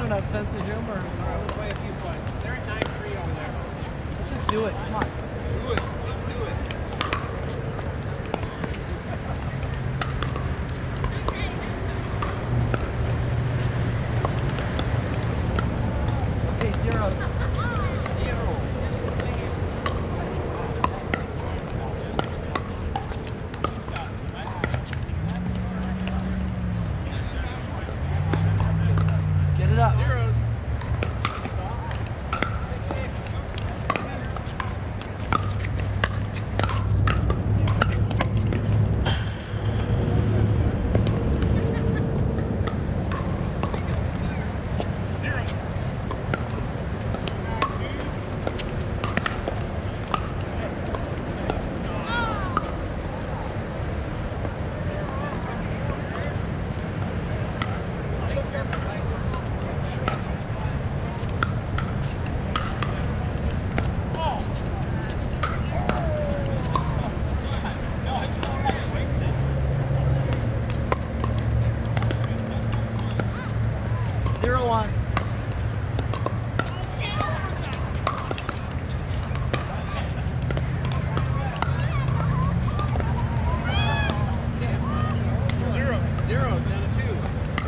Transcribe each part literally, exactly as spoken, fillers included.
enough sense of humor. All right, we'll play a few points. They're at nine three over there. So just do it. Come on. Do it. Let's do it. Okay, zero. Zero. Get it up. Zeros. Zero one. Zeros down to two.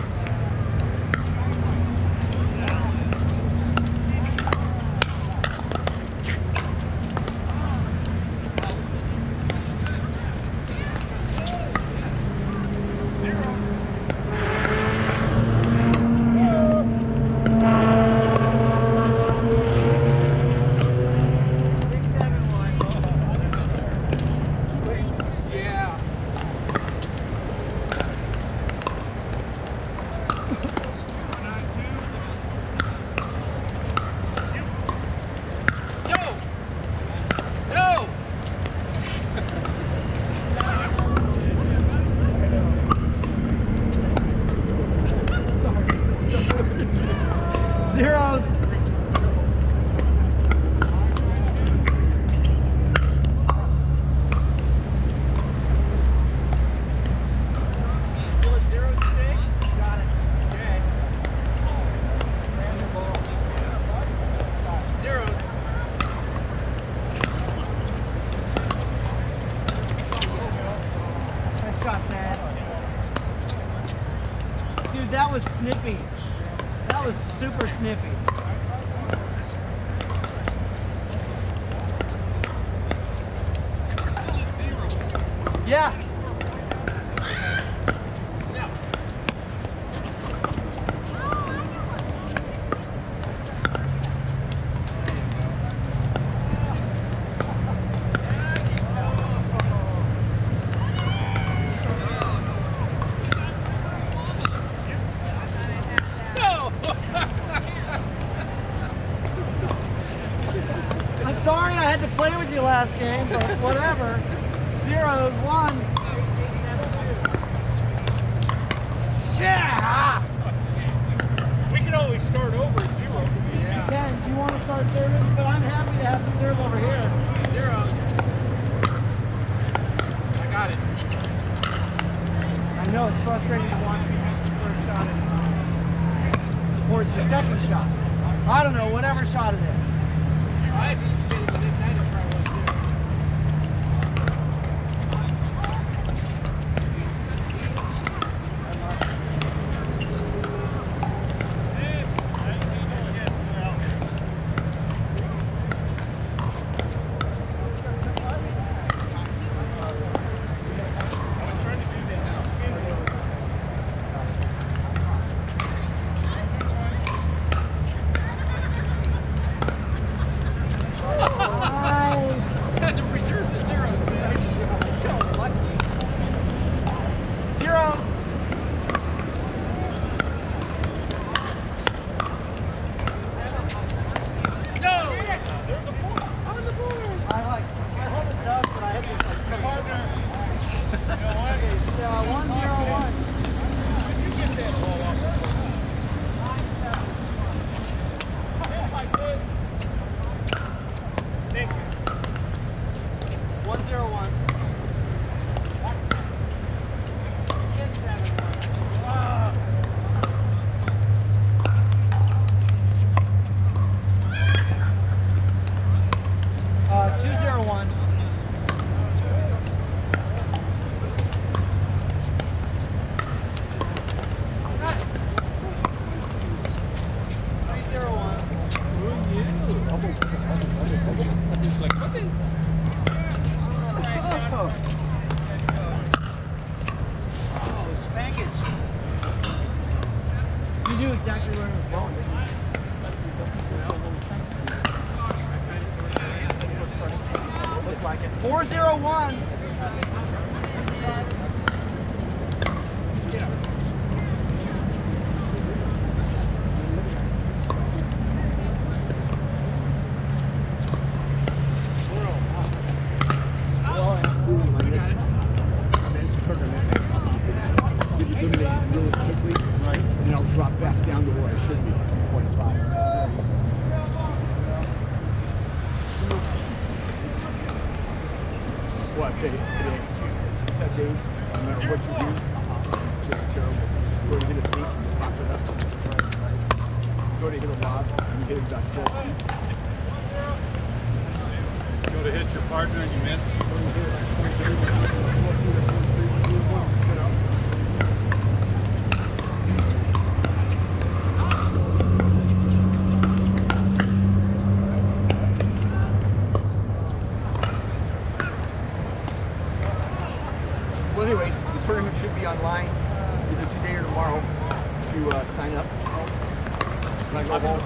Yeah. No! No! Zeros. Still at zeros, you say? Got it. Okay. Zeros. Nice shot, Tad. Dude, that was snippy. That was super snippy. Yeah. No. No! I'm sorry I had to play with you last game, but whatever. Zeros, one. Yeah! We can always start over at zero. You can. Do you want to start serving? But I'm happy to have the serve over here. Zeros. I got it. I know it's frustrating to watch me miss the first shot at, or it's the second shot. I don't know, whatever shot it is. I anticipated the next night it probably was too. Had to preserve the zeros, man. So lucky. Zeros. No! I like, I hold it up, but I hit this like kind of Yeah, one zero one. You get that ball off. Thank you. One zero one. exactly where it was going. Looked like it. four zero one. What today? Today, set days. No matter what you do, it's just terrible. Go to hit a beat and you pop it up. Go to hit a lob and you hit it about twelve feet. Go to hit your partner and you miss. Well, anyway, the tournament should be online either today or tomorrow to uh, sign up. When I go home.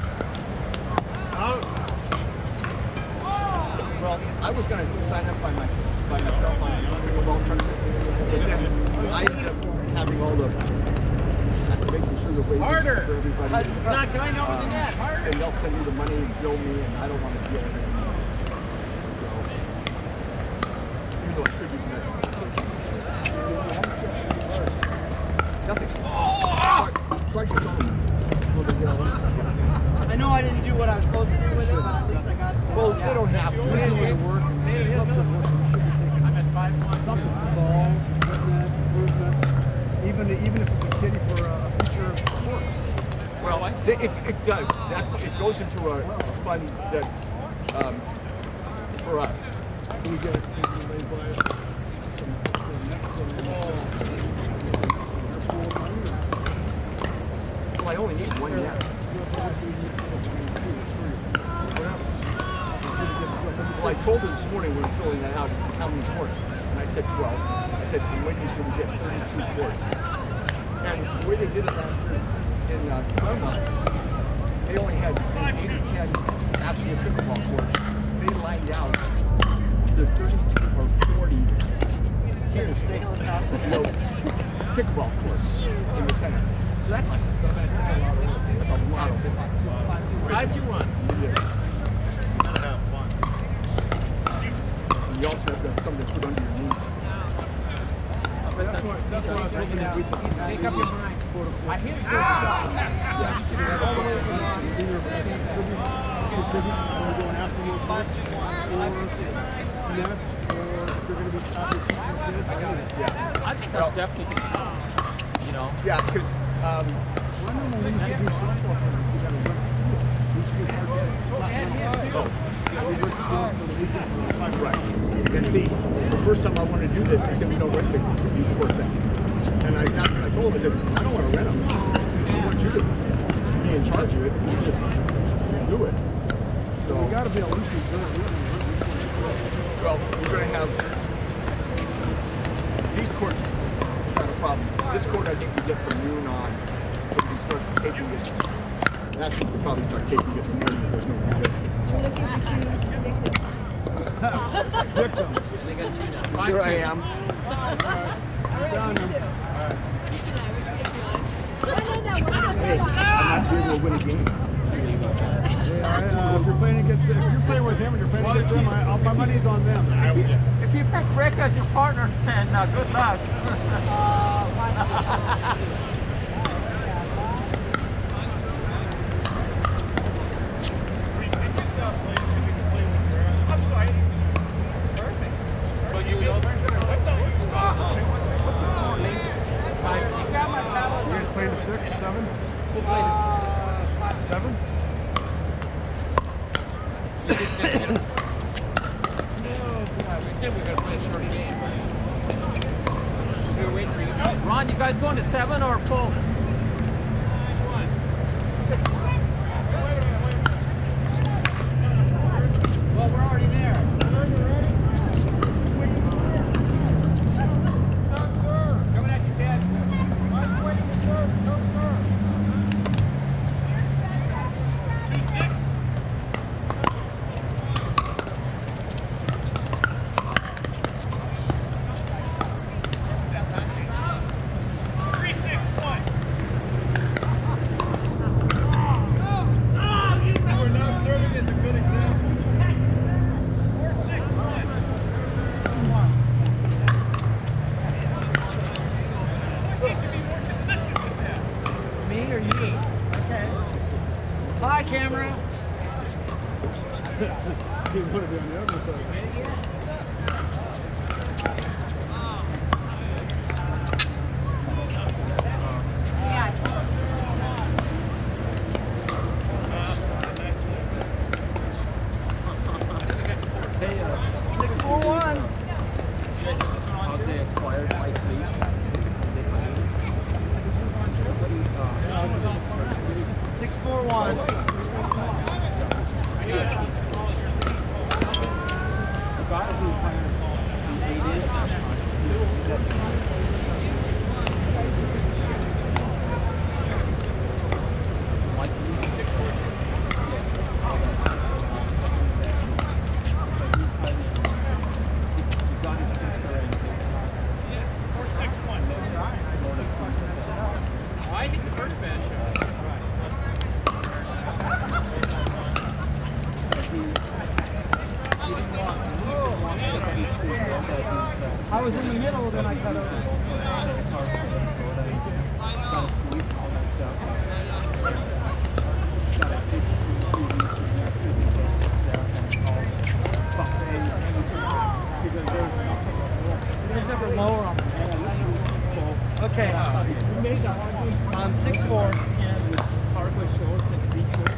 Well, I was going to sign up by myself, by myself on pickleball tournaments, but then I ended up having all the making sure the wages Harder. for everybody. It's not going over the net. Harder. And they'll send me the money and bill me, and I don't want to deal with it anymore. So, even though it could be nice. Nothing. Clark, Clark just told me. I know I didn't do what I was supposed to do with it, but at least I got it. Well, they don't have to. We're doing the work. I'm at five one. Something for balls, equipment, improvements, even even if it's a kitty for a future sport. Well, it, it, it does. That it goes into a fund that um, for us. Can we get anybody buy some some nets, some Well, I only need one net. Well, I told her this morning when we were filling that out, it says how many courts? And I said twelve. I said, I'm waiting until we get thirty-two courts. And the way they did it last year in uh, Claremont, they only had eight or ten actual pickleball courts. They lined out the thirty or forty tennis courts, you know, pickleball courts in the tennis. So that's like, that's a lot of work. Five two one. Yes. Gotta have fun. And you also have to have something to put under your knees. That's what that's what I was hoping that we could Make up your mind. I hit it. contribute when we're going after your parts or nets, or if you're going to be after teaching kids. Yeah. I think that's definitely good. You know. Yeah, because um, Well, I know when we used to do softball tournaments, we got to rent fields. We used to do hard games. And him too. We were just doing it for the weekend for the five right. And see, the first time I wanted to do this, they said we don't rent the these courts out. And I, I told them, I said, I don't want to rent them. I want you to be in charge of it. You just do it. So we got to be at least reserved. well, we're going to have these courts. Not a problem. This court, I think we get from noon on. So we can start taping it. Actually, we'll probably start taping it from noon because there's no good. We're looking for two victims. Victims. They got two now. Here I am. All right, Down we them. can do. Lisa and I, we can take you on. No, no, no, we're not. Hey, I'm not here to win a game. Yeah, I, uh, if you're playing against, if you're playing with him and you're playing against them, I, I'll, my money's on them. If you pick Rick as your partner, then uh, good luck. I'm sorry. So you know they're gonna what the What's his name? Five two. You guys playing to six, seven, We'll play this. seven? You did say we said we were going to play a short game. We were waiting for you. Ron, you guys going to seven or full? Six. Well, we're already there. Coming at you, Ted. how they acquired Mike Leach. Somebody, uh, Six four one. the guy who hired the A D last time, Mike Leach. six four two. I hit the first bad shot. I was in the middle, then I cut over. There's never lower on them. Okay. I'm six four. Cargo shorts and beach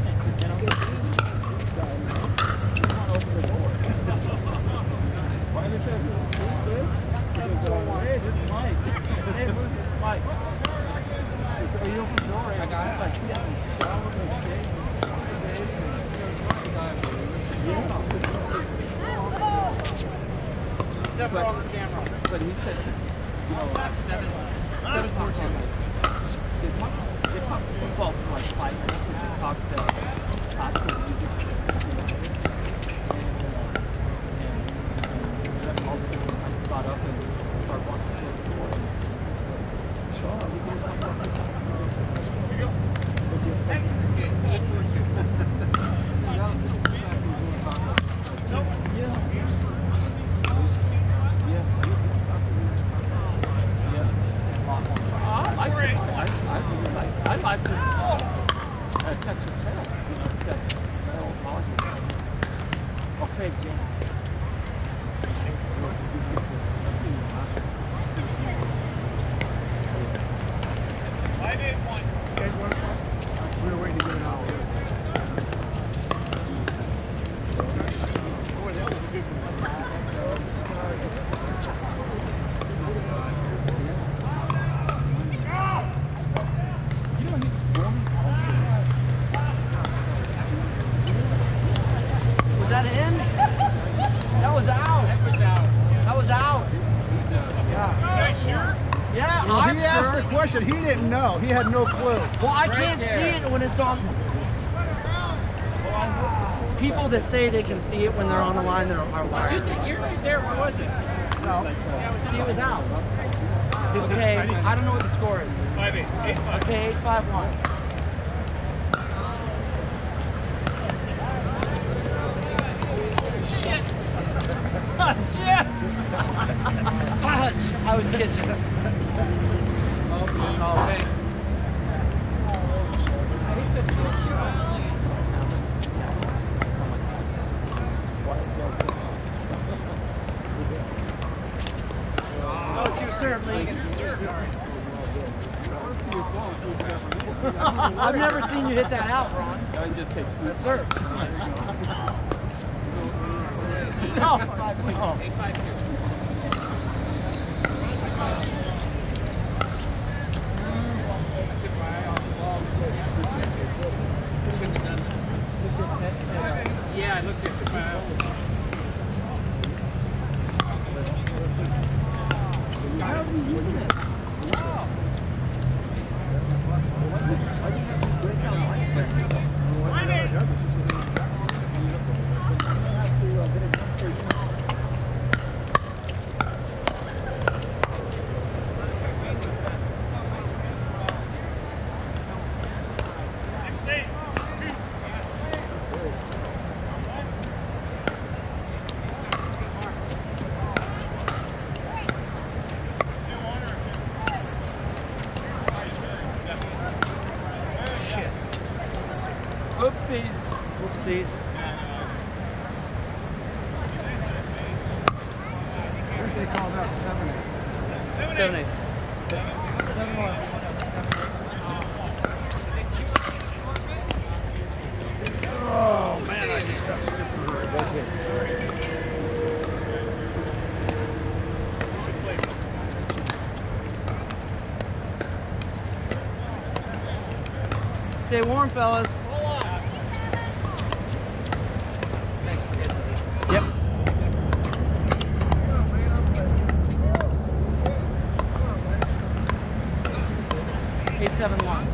Why is that? Who's this? Hey, this is Mike. Hey, who's this? Mike. Are you open the door? I got it. Like, yeah, shower and shave and days and Except for on the camera. But he said, you know, like seven, seven four two. They talked, they talked football for like five minutes as they talked uh, classical music. And, uh, and then all of a sudden I got up and started walking to the door. So, uh, you guys want to walk this out? Here you go. What's your thank you. Nope. Yeah. I like it. I, I really like it. I like it. Uh, Texas Tech, you know, except Merrill College. Okay, James. I did one. You guys want to talk? We were waiting to get an hour. Boy, that was a good one. You know, he's born Was that in? That was out. That was out. That was out. He's out. Yeah. You guys sure? Yeah, Well, I'm he asked sure. the question. He didn't know. He had no clue. Well, I Right can't there. see it when it's on. People that say they can see it when they're on the line, they're are Did you lying. think you're right there? Where was it? No. Yeah, it was See, it was out. Okay, I don't know what the score is. five eight. Eight five. Okay, eight five one. Shit. Shit! I was kitchen. Oh, thanks. I hit such a good shot. Don't you serve, Lee. I've never seen you hit that out, Ron. I just say Steve. That's serve. No. Eight five two. I took my eye off the ball just for a second. Shouldn't have done that. Yeah, I looked at took my eye off the ball. How are you using it? Oopsies. Oopsies. I think they call that seven eight. Seven eight. Seven one. Oh, man, I just got stiff. Stay warm, fellas. Thanks for getting me. Yep. eight seven one.